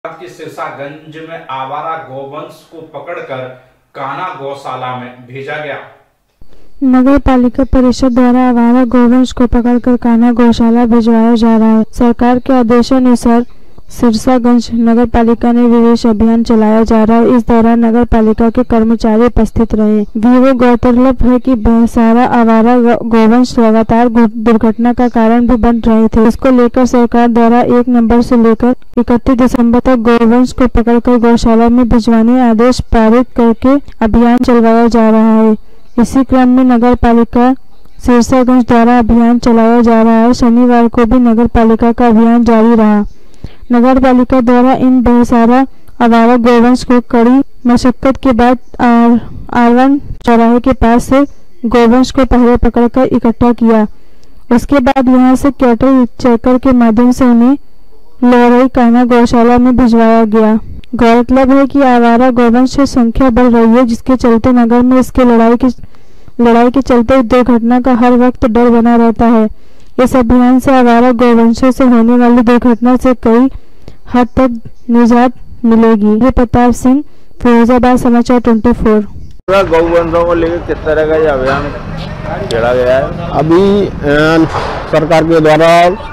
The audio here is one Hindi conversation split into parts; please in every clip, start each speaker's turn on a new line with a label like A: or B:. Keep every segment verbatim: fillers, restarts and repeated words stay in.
A: की सिरसागंज में आवारा गोवंश को पकड़कर कान्हा गौशाला में भेजा गया।
B: नगर पालिका परिषद द्वारा आवारा गोवंश को पकड़कर कान्हा गौशाला भिजवाया जा रहा है। सरकार के आदेशानुसार सिरसागंज नगर पालिका ने विशेष अभियान चलाया जा रहा है। इस दौरान नगर पालिका के कर्मचारी उपस्थित रहे। वीवो गौरतलब है कि सारा आवारा गोवंश लगातार दुर्घटना का कारण भी बन रहे थे। इसको लेकर सरकार द्वारा एक नवंबर से लेकर इकतीस दिसंबर तक गोवंश को पकड़कर गौशाला में भिजवाने आदेश पारित करके अभियान चलवाया जा रहा है। इसी क्रम में नगर पालिका सिरसागंज द्वारा अभियान चलाया जा रहा है। शनिवार को भी नगर पालिका का अभियान जारी रहा। नगर पालिका द्वारा इन बेसहारा आवारा गोवंश को कड़ी मशक्कत के बाद आर आरवन चौराहे के पास से गोवंश को पहले पकड़कर इकट्ठा किया। उसके बाद यहां से कैटल चेकर के माध्यम से उन्हें लोहरई कान्हा गौशाला में भिजवाया गया। गौरतलब है कि आवारा गोवंश की संख्या बढ़ रही है, जिसके चलते नगर में इसके लड़ाई की लड़ाई के चलते दुर्घटना का हर वक्त डर बना रहता है। इस अभियान से आवारा गोवंशों से होने वाली दुर्घटना से कई हद तक निजात मिलेगी। ये प्रताप सिंह, फिरोजाबाद समाचार चौबीस।
C: गौवंशों को लेकर किस तरह का ये अभियान छेड़ा गया है?
D: अभी सरकार के द्वारा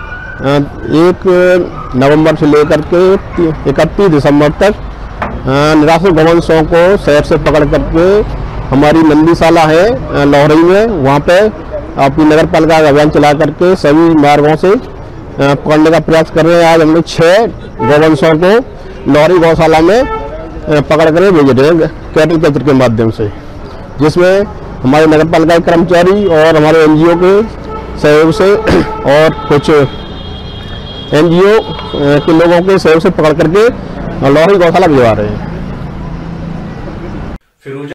D: एक नवंबर से लेकर के इकतीस दिसंबर तक निराश्रित गोवंशों को शहर से पकड़ करके हमारी नंदीशाला है लोहरई में, वहाँ पे अपनी नगर पालिका का अभियान चला करके सभी मार्गों से पकड़ने का प्रयास कर रहे हैं। आज हम लोग छह गोवंशों को लोहरई गौशाला में पकड़ कर भेज रहे हैं कैटल कैचर के माध्यम से, जिसमें हमारे नगर पालिका के कर्मचारी और हमारे एनजीओ के सहयोग से और कुछ एनजीओ के लोगों के सहयोग से पकड़ करके लोहरई गौशाला भिजवा रहे हैं।